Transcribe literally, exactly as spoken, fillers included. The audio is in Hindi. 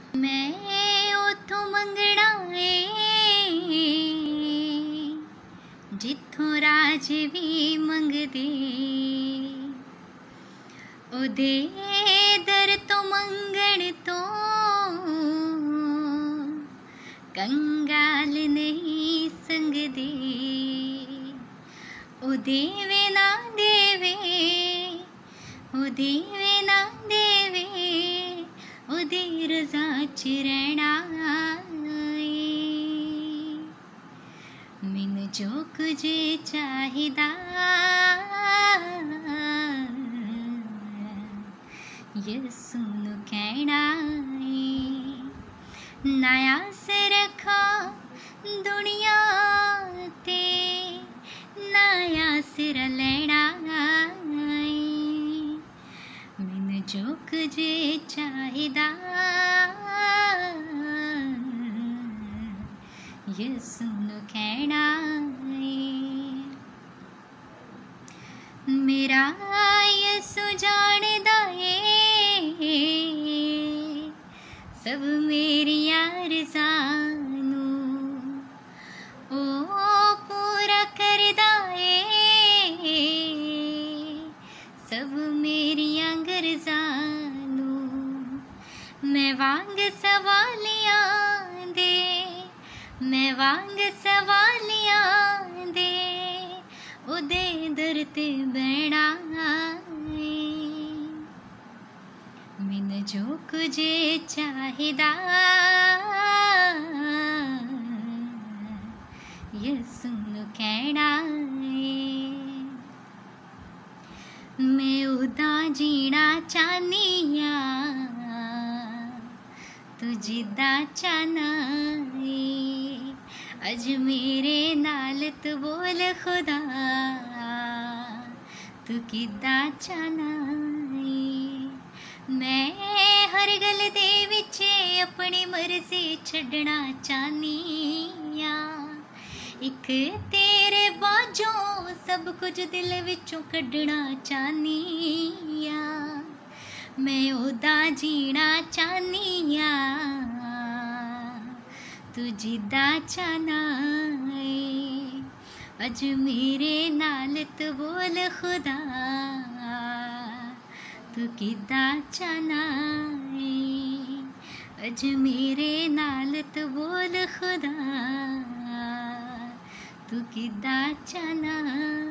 मैं उथों मंगना है जिथों राज भी मंगदे, ओदे दर तो मंगण तो कंगाल नहीं संगदे। ओ देवे ना देवे, ओ देवे ना देवे, ओदी रज़ा च रहना है। मैनू जो कुछ चाहिदा यसू नू कहना है। नया सिर रखा दुनिया ते नया सिर लेना है। मैनू जो कुछ चाहिदा यसू नू कहना है। मेरा यसू जानदा है सब मेरिया रज़ां नू, ओ पूरा करदा है सब मेरिया गरज़ां नू। मैं वांग सवालियां दे, मैं वांग सवालियां दे, ओदे दर ते बैठा है। मैनू जो कुछ चाहिदा यसू नू कहना है। मैं उदा जीना चाहनी आ तू जिदा चाहना है। अज मेरे नाल तू बोल खुदा तू किदा चाहना है। मैं हर गल दे विच अपनी मर्जी छड्डना चाहनी आ, इक तेरे बाजों सब कुछ दिल विचों कड्डना चाहनी आ। मैं ओदा जीना चाहनी आ तू जिदा चाहना है। अज मेरे नाल तू बोल खुदा तू किदा चाहना है। अज मेरे नाल तू बोल खुदा तू किदा चाहना।